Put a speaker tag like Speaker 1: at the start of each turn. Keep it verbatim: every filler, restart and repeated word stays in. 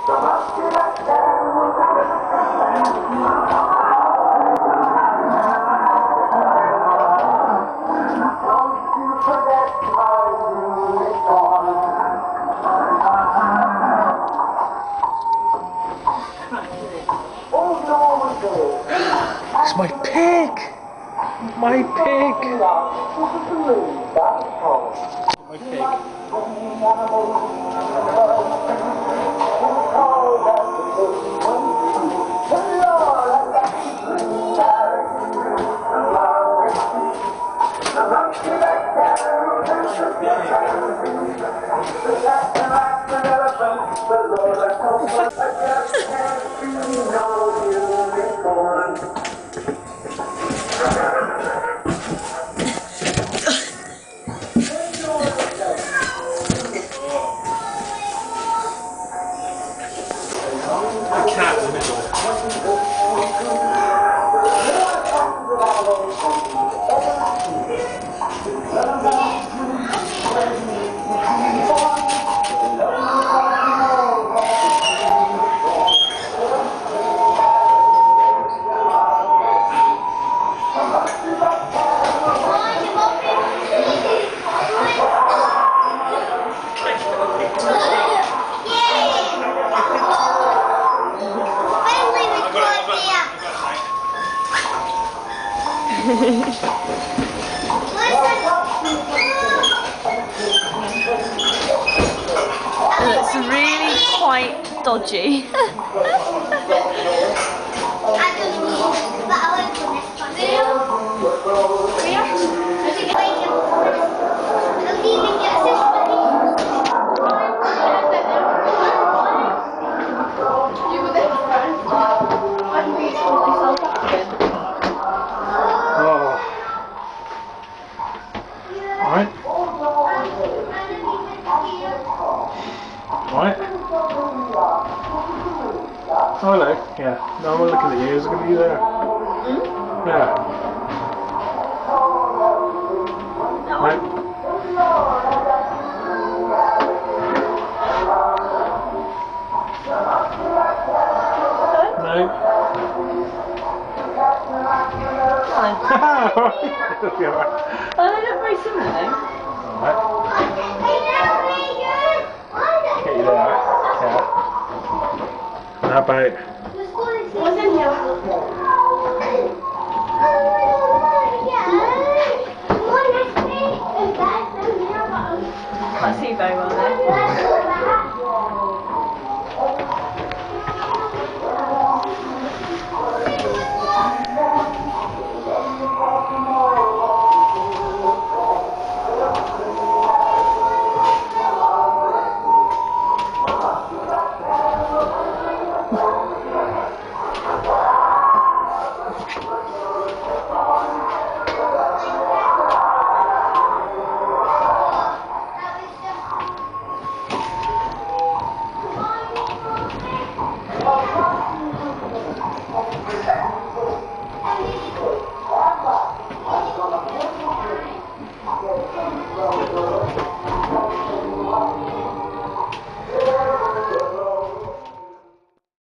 Speaker 1: It's my pig! My pig! My pig. Cat in the middle.
Speaker 2: It's really quite dodgy.
Speaker 1: Alright. Alright. Oh, hello. Yeah. No, I'm not looking at you. I was looking at you there.
Speaker 2: Mm?
Speaker 1: Yeah. Right. No.
Speaker 2: Oh, they look very similar though.
Speaker 1: Alright. Get you there. Yeah. How about